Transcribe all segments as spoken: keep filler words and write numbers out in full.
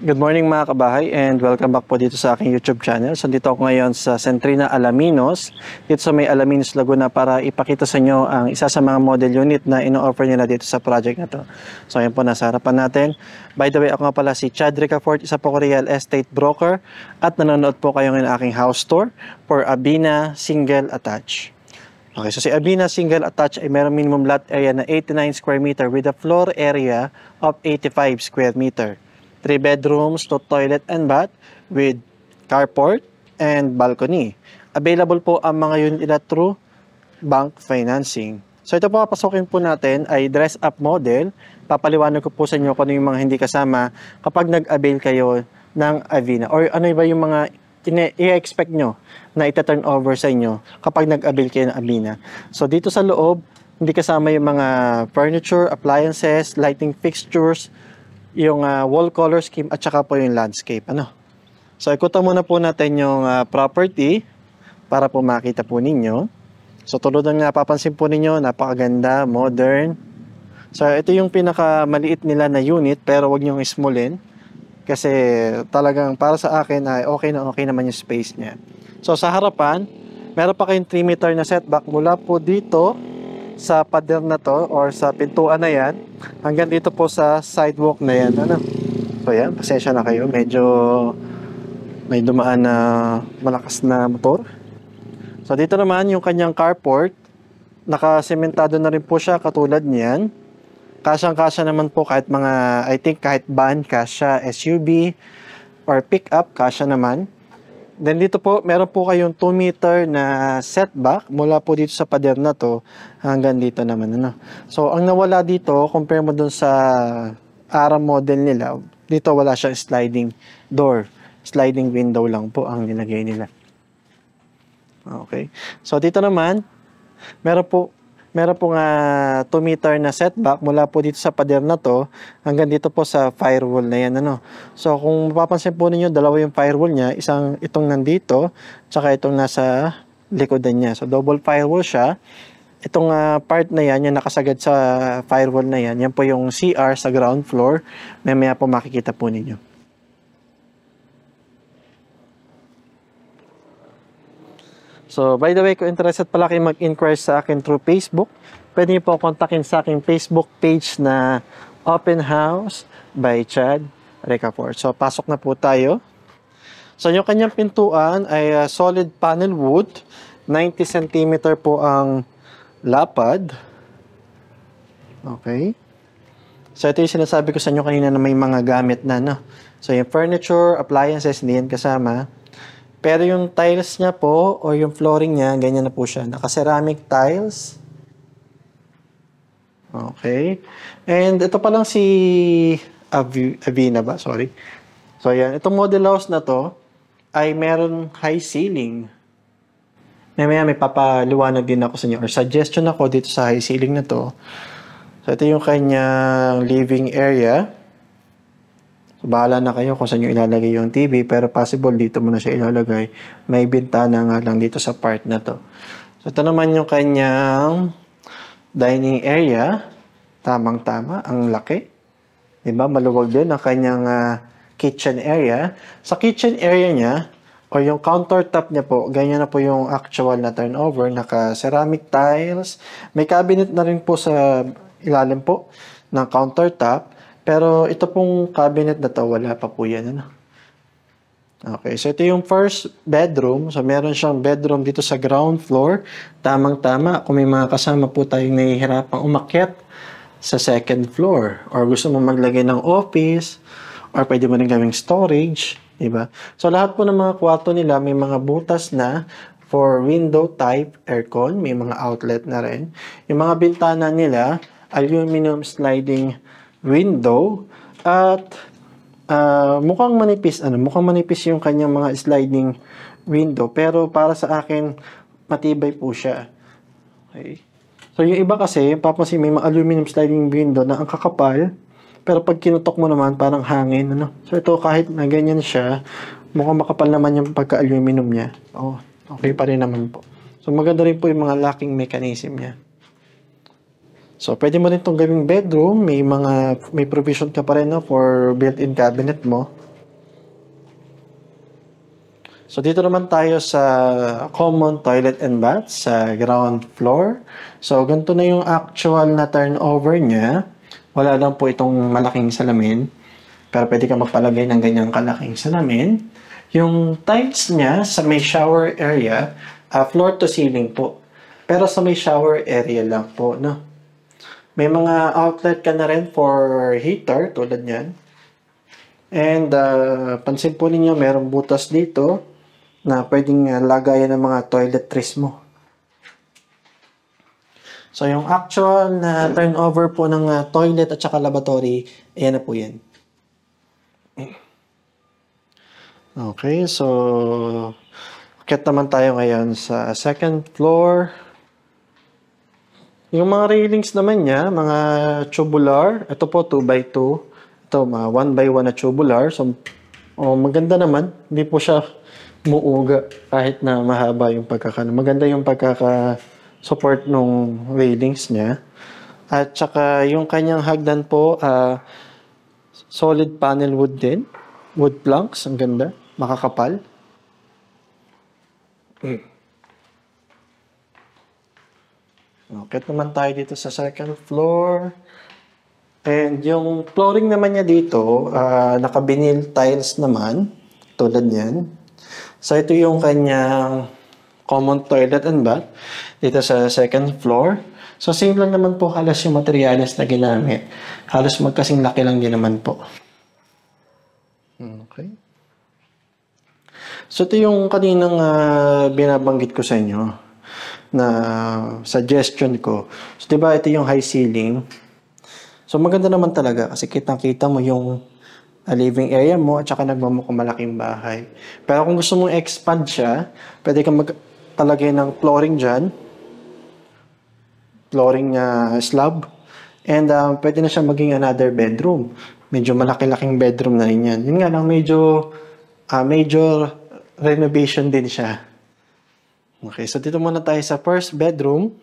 Good morning mga kabahay and welcome back po dito sa aking YouTube channel. So dito ako ngayon sa Centrina Alaminos, dito sa may Alaminos Laguna para ipakita sa inyo ang isa sa mga model unit na ino-offer nila dito sa project na to. So ayan po, nasa harapan natin. By the way, ako nga pala si Chad Ricafort, isa po ko real estate broker at nanonood po kayo ng aking house tour for Abina Single Attached. Okay, so si Abina Single Attached ay mayroong minimum lot area na eighty-nine square meter with a floor area of eighty-five square meter. Three bedrooms, two toilet and bath with carport and balcony. Available po ang mga unit nila through bank financing. So ito po, papasokin po natin ay dress up model. Papaliwanag ko po sa inyo kung ano yung mga hindi kasama kapag nag-avail kayo ng Avina. Or ano ba yung mga i-expect nyo na ita-turn over sa inyo kapag nag-avail kayo ng Avina. So dito sa loob, hindi kasama yung mga furniture, appliances, lighting fixtures, yung uh, wall color scheme at saka po yung landscape. Ano? So ikutan muna po natin yung uh, property para po makita po ninyo. So tulad ng napapansin po ninyo, napakaganda, modern. So ito yung pinakamaliit nila na unit, pero wag niyong smallin kasi talagang para sa akin ay okay na okay naman yung space niya. So sa harapan, meron pa kayong three meter na setback mula po dito sa pader na to or sa pintuan na yan hanggang dito po sa sidewalk na yan. Ano? So yan, pasensya na kayo, medyo may dumaan na malakas na motor. So dito naman yung kanyang carport, nakasementado na rin po siya katulad niyan. Kasyang kasya naman po kahit mga, I think kahit van, kasya, S U V or pick-up, kasya naman. Then dito po, meron po kayong two meter na setback mula po dito sa pader na to hanggang dito naman. Ano? So, ang nawala dito, compare mo dun sa Aram model nila, dito wala siyang sliding door. Sliding window lang po ang nilagay nila. Okay. So, dito naman, meron po, meron po nga two meter na setback mula po dito sa pader na to hanggang dito po sa firewall na yan. Ano? So kung mapapansin po ninyo, dalawa yung firewall niya, isang itong nandito, tsaka itong nasa likodan niya. So double firewall siya. Itong uh, part na yan, yung nakasagad sa firewall na yan, yan po yung C R sa ground floor. Mamaya po makikita po ninyo. So, by the way, kung interested pala kayo mag-inquire sa akin through Facebook, pwede niyo po kontakin sa aking Facebook page na Open House by Chad Ricafort. So, pasok na po tayo. So, yung kanyang pintuan ay uh, solid panel wood. ninety centimeter po ang lapad. Okay. So, ito yung sinasabi ko sa inyo kanina na may mga gamit na, no? So, yung furniture, appliances, hindi yan kasama. Pero yung tiles niya po, o yung flooring niya, ganyan na po siya. Naka-ceramic tiles. Okay. And ito pa lang si Avi, Avina ba? Sorry. So, yan. Itong model house na to, ay meron high ceiling. Mamaya may papaliwanag din ako sa inyo, or suggestion ako dito sa high ceiling na to. So, ito yung kanyang living area. So, bahala na kayo kung saan nyo ilalagay yung T V, pero possible dito mo na siya ilalagay. May bintana nga lang dito sa part na to. So, ito naman yung kanyang dining area. Tamang-tama, ang laki. Diba? Maluwag din ang kanyang uh, kitchen area. Sa kitchen area niya, o yung countertop niya po, ganyan na po yung actual na turnover. Naka-ceramic tiles. May cabinet na rin po sa ilalim po ng countertop. Pero ito pong cabinet na to, wala pa po yan. Ano? Okay, so ito yung first bedroom. So meron siyang bedroom dito sa ground floor. Tamang-tama kung may mga kasama po tayong nahihirapang umakyat sa second floor. Or gusto mo maglagay ng office. Or pwede mo rin gawing storage. Diba? So lahat po ng mga kwarto nila may mga butas na for window type aircon. May mga outlet na rin. Yung mga bintana nila, aluminum sliding window at uh, mukhang manipis ano mukhang manipis yung kanyang mga sliding window, pero para sa akin matibay po siya. Okay. So yung iba kasi papansin may mga aluminum sliding window na ang kakapal, pero pag kinutok mo naman parang hangin, ano. So ito kahit na ganyan siya, mukhang makapal naman yung pagka-aluminum niya. Oh, okay pa rin naman po. So maganda rin po yung mga locking mechanism niya. So, pwede mo rin itong gawing bedroom. May mga, may provision ka pa rin, no, for built-in cabinet mo. So dito naman tayo sa common toilet and bath sa ground floor. So ganito na yung actual na turnover niya. Wala lang po itong malaking salamin. Pero pwede ka magpalagay ng ganyang kalaking salamin. Yung tiles niya sa may shower area, uh, floor to ceiling po. Pero sa may shower area lang po, no? May mga outlet ka na rin for heater tulad niyan. And uh, pansin po ninyo, merong butas dito na pwedeng uh, lagayan ng mga toiletries mo. So, yung actual na turnover po ng uh, toilet at saka lavatory, ayan na po yan. Okay, so akit naman tayo ngayon sa second floor. Yung mga railings naman niya, mga tubular, ito po two by two. Ito, mga one by one na tubular. So, oh, maganda naman. Hindi po siya muuga kahit na mahaba yung pagkaka. Maganda yung pagkaka-support nung railings niya. At saka yung kanyang hagdan po, uh, solid panel wood din. Wood planks, ang ganda. Makakapal. Mm. Okay naman tayo dito sa second floor. And yung flooring naman niya dito, uh, naka-vinyl tiles naman. Tulad yan. So, ito yung kanyang common toilet and bath dito sa second floor. So, same lang naman po halos yung materials na ginamit. Halos magkasing laki lang din naman po. Okay. So, ito yung kaninang uh, binabanggit ko sa inyo na suggestion ko. So, diba ito yung high ceiling. So, maganda naman talaga kasi kitang-kita mo yung a living area mo at saka nagmamukhang malaking bahay. Pero kung gusto mong expand siya, pwede kang magpalagay ng flooring dyan. Flooring uh, slab. And uh, pwede na siya maging another bedroom. Medyo malaki-laking bedroom na rin yan. Yun nga lang, medyo uh, major renovation din siya. Okay, so dito muna tayo sa first bedroom.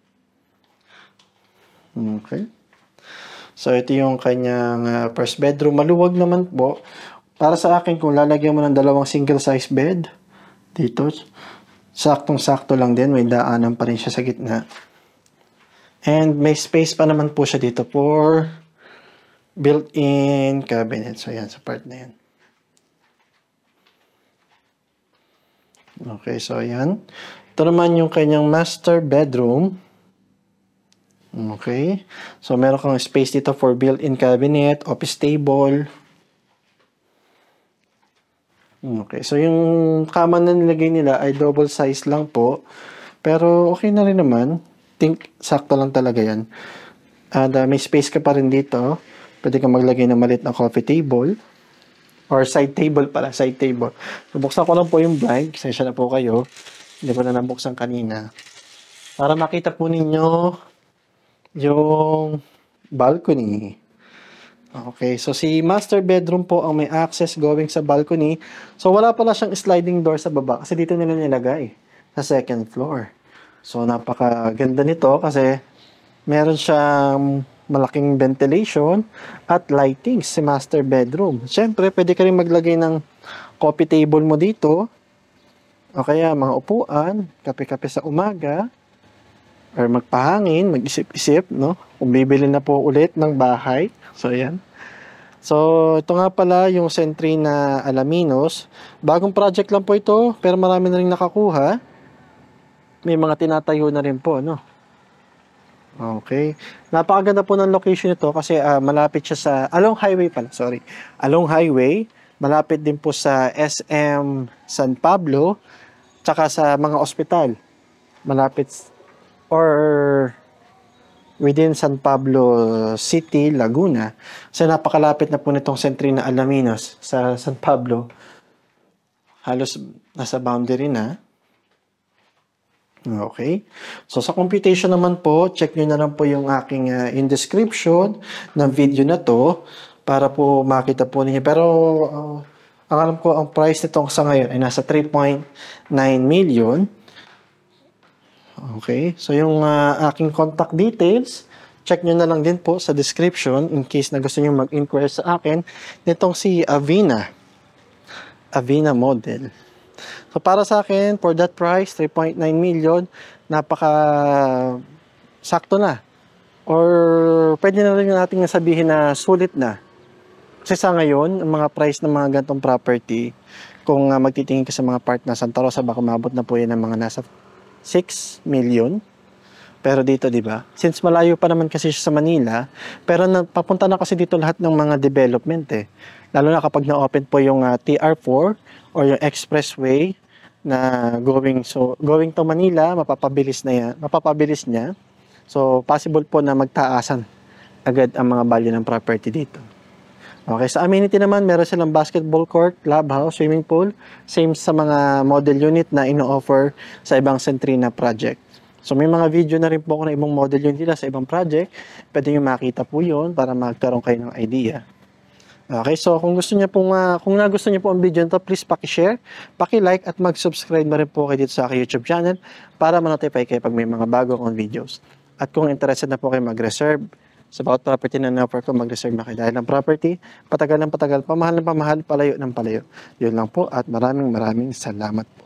Okay. So, ito yung kanyang uh, first bedroom. Maluwag naman po. Para sa akin, kung lalagyan mo ng dalawang single-size bed, dito, saktong-sakto lang din. May daanan pa rin siya sa gitna. And may space pa naman po siya dito for built-in cabinet. So, yan, sa part na yan. Okay, so yan. Ito naman yung kanyang master bedroom. Okay. So, meron kang space dito for built-in cabinet, office table. Okay. So, yung kama na nilagay nila ay double size lang po. Pero, okay na rin naman. Think, sakto lang talaga yan. And uh, may space ka pa rin dito. Pwede kang maglagay ng maliit na coffee table. Or side table pala, side table. So, buksan ko lang po yung blind. Pasensya na po kayo. Hindi ko na nabuksan kanina. Para makita po ninyo yung balcony. Okay, so si master bedroom po ang may access going sa balcony. So wala pala siyang sliding door sa baba kasi dito nila nilagay sa second floor. So napakaganda nito kasi meron siyang malaking ventilation at lighting si master bedroom. Siyempre, pwede ka rin maglagay ng coffee table mo dito o kaya mga upuan, kape-kape sa umaga. Or magpahangin, mag-isip-isip, no? Kung bibili na po ulit ng bahay. So, ayan. So, ito nga pala yung Centrina Alaminos. Bagong project lang po ito, pero marami na rin nakakuha. May mga tinatayo na rin po, no? Okay. Napakaganda po ng location ito kasi uh, malapit siya sa, along highway pala, sorry. Along highway, malapit din po sa S M San Pablo, tsaka sa mga ospital. Malapit or within San Pablo City, Laguna. So, napakalapit na po nitong Centrina Alaminos sa San Pablo. Halos nasa boundary na. Okay. So, sa computation naman po, check nyo na lang po yung aking uh, in description ng video na to para po makita po ninyo. Pero, uh, ang alam ko, ang price nito sa ngayon ay nasa three point nine million. Okay, so yung uh, aking contact details, check nyo na lang din po sa description in case na gusto nyo mag-inquire sa akin nitong si Avina. Avina model. So para sa akin, for that price, three point nine million, napaka sakto na. Or pwede na rin natin sabihin na sulit na. Kasi sa ngayon, ang mga price ng mga gantong property, kung uh, magtitingin ka sa mga part na Santa Rosa, baka mabot na po yan ng mga nasa six million. Pero dito, di ba? Since malayo pa naman kasi siya sa Manila, pero na, papunta na kasi dito lahat ng mga development eh. Lalo na kapag na-open po yung uh, T R four or yung expressway na going so going to Manila, mapapabilis na yan, mapapabilis niya. So possible po na magtaasan agad ang mga value ng property dito. Okay, sa amenity naman, meron silang basketball court, clubhouse, swimming pool, same sa mga model unit na ino-offer sa ibang Centrina project. So may mga video na rin po ako ng ibang model unit nila sa ibang project. Pwede nyo makita po yun para magkaroon kayo ng idea. Okay, so kung gusto niyo pong, uh, kung nagusto niyo po ang video nito, please paki-share, paki-like at mag-subscribe na rin po kayo dito sa aking YouTube channel para ma-notify kayo pag may mga bago akong videos. At kung interested na po kayo mag-reserve sa bawat property na na-offer ko, mag-reserve na kayo. Dahil ang property, patagal ng patagal, pamahal ng pamahal, palayo ng palayo. Yun lang po at maraming maraming salamat po.